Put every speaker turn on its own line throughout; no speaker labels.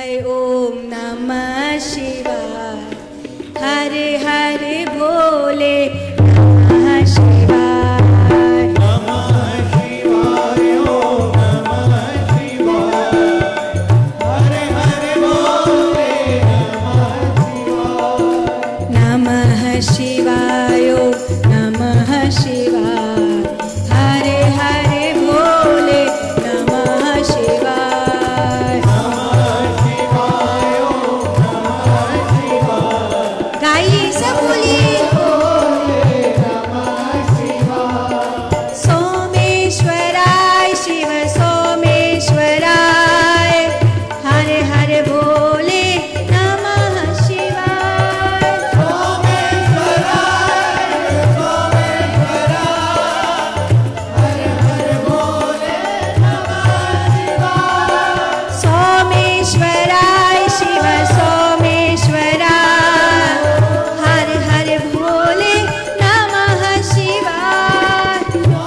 ओम नमः शिवाय। हर हर भोले नमः शिवाय।
नमः शिवाय ओम नमः शिवाय। हर हर भोले नमः शिवाय।
नमः शिवाय ओम नमः शिवाय। हर हर भोले नमः शिवाय। गाइए सब बोलिए। सोमेश्वराय शिव सोमेश्वराय। हर हर भोले नमः शिवाय। सोमेश्वराय शिव सोमेश्वराय। हर हर भोले नमः शिवाय।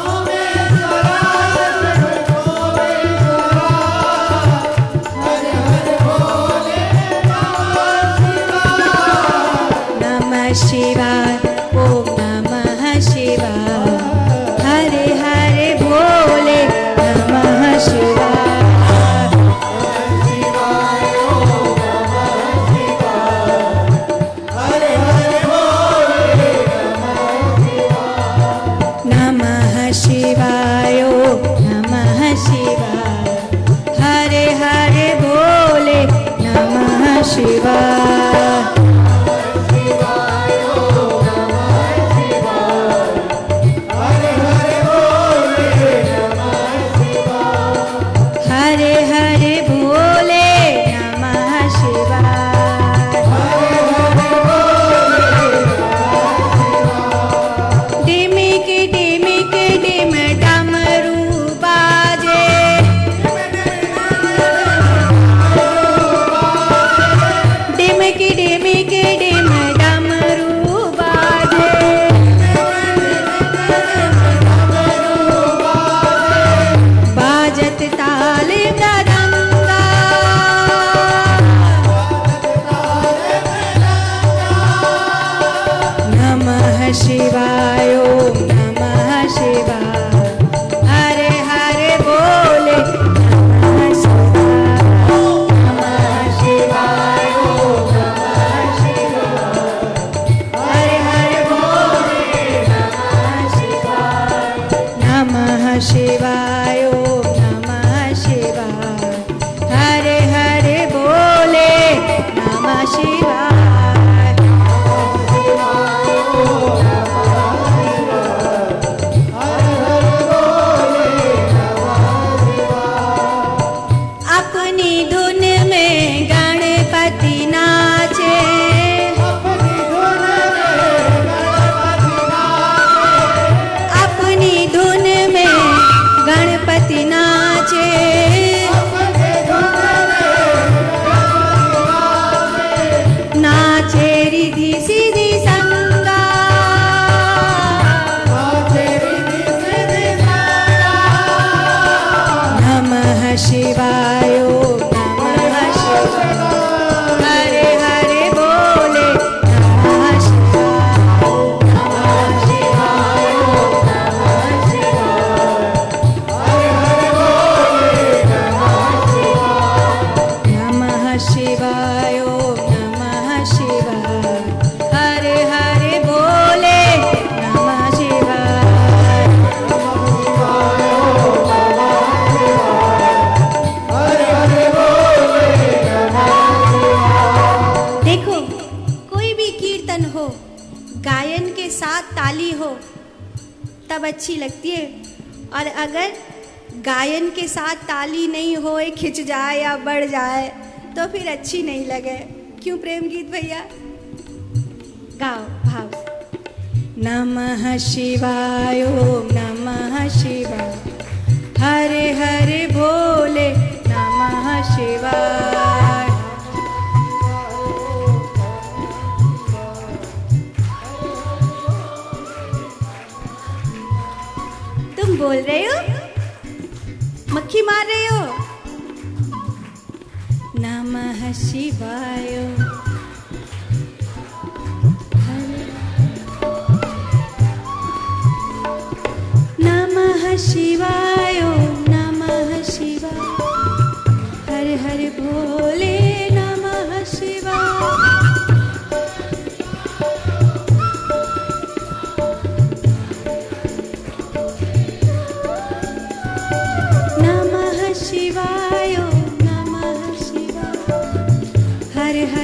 नमः शिवाय ओम नमः शिवाय। हर हर भोले नमः शिवाय। नमः शिवाय ओम नमः शिवाय। हर हर भोले नमः शिवाय। हर हर भोले नमः शिवाय। डिमिक डिमिक डिम डमरू बाजे। डिमिक डिमिक डिम डमरू बाजे। बाजत ताल मृदंगा। नमः शिवाय ओम नमः शिवाय। हर हर भोले नमः शिवाय। नमः शिवाय ओम नमः शिवाय। हर हर भोले नमः शिवाय। नमः शिवाय ओम नमः शिवाय। हर हर भोले नमः शिवाय। अपनी धुन में गणपति नाचे। अपनी धुन में गणपति नाचे। नाचे रिधि सिधि संगा। नमः शिवाय ओम नमः शिवाय। हर हर भोले नमः शिवाय। नमः शिवाय ओम नमः शिवाय। नमः शिवाय ओम नमः शिवाय। हर हर भोले नमः शिवाय। देखो कोई भी कीर्तन हो, गायन के साथ ताली हो तब अच्छी लगती है। और अगर गायन के साथ ताली नहीं हो, खिंच जाए या बढ़ जाए तो फिर अच्छी नहीं लगे। क्यों प्रेम गीत भैया? गाओ भाव। नमः शिवाय ओम नमः शिवाय। हर हर भोले नमः शिवाय। तुम बोल रहे हो? मक्खी मार रहे हो?
नमः शिवाय। नमः शिवाय, नमः शिवाय, हर हर भोले नमः शिवाय। नमः शिवाय, नमः शिवाय, हर हर